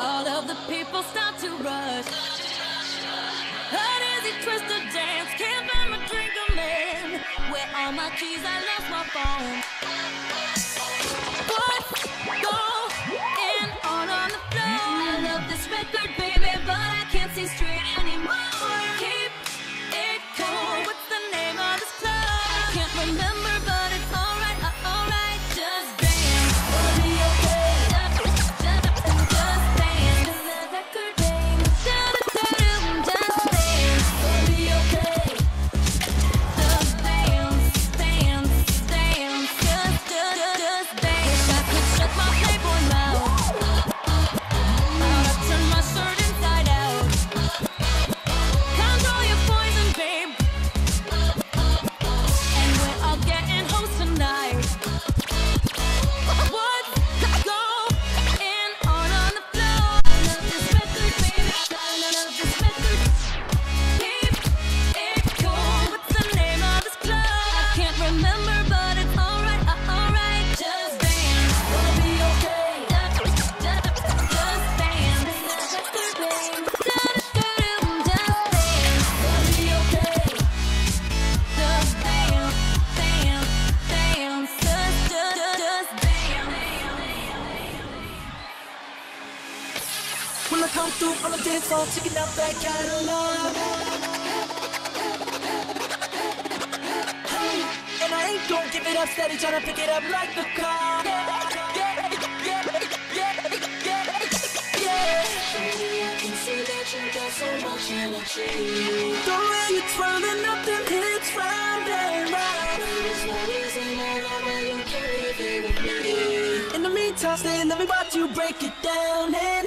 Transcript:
All of the people start to rush. An easy twist to dance, can't find my drink, I'm in. Where are my keys? I lost my phone. What's going on the floor? I love this record, baby, but I can't see straight anymore. Keep it cool. What's the name of this club? I can't remember, but it's alright, alright. Just dance, it'll be okay. Just dance. The record name. Just dance, it'll be okay. Just dance, dance, dance. Just dance. Wish I could shut my Playboy mouth. I'll turn my shirt inside out. Control your poison, babe. And we're all getting hoes tonight. What's going on the floor? I love this record, baby. I love this record. Keep it cool. What's the name of this club? I can't remember, but it's alright, alright. Just dance, it'll be okay. Just dance. The record name. Just dance, it'll be okay. Just dance, dance, dance. Just dance. When I come through on the dance floor, checking out that catalog. And I ain't gon' give it up, steady tryna pick it up like the car. Baby, I can see that you got so much energy. The way you're twirling up them hips round and round. There's no reason at all why you can't leave it with me. In the meantime, stay, let me watch you break it down. Hey.